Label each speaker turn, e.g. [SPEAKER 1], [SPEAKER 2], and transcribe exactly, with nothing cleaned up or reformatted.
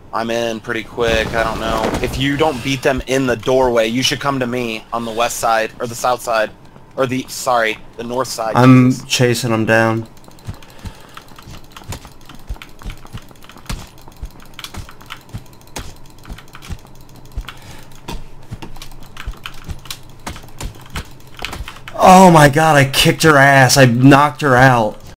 [SPEAKER 1] I'm in pretty quick. I don't know. If you don't beat them in the doorway, you should come to me on the west side, or the south side. Or the, sorry, the north side.
[SPEAKER 2] I'm
[SPEAKER 1] Jesus.
[SPEAKER 2] chasing them down. Oh my god, I kicked her ass. I knocked her out.